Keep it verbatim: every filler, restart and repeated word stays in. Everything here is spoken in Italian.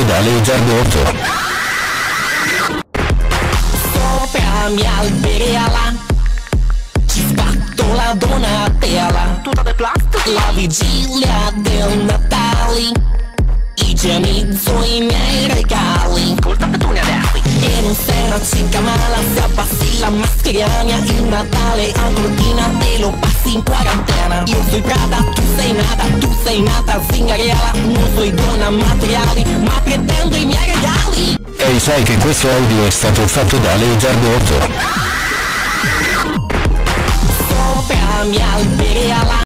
fatto da Leonardo. Sopra mia alberella ci sbatto la Donatella, tutta di plastica. La vigilia del Natale igienizzo i miei regali col tappetone adesso. E non sera circa mala si abbassi la mascherina. Il Natale a Cortina te lo passi in quarantena. Io sono Prada, tu sei nata, tu sei nata zingariala. Non sono donna materiali, ma pretendo i miei regali. Ehi, sai che questo audio è stato fatto da Leonardo. Sopra mia alberella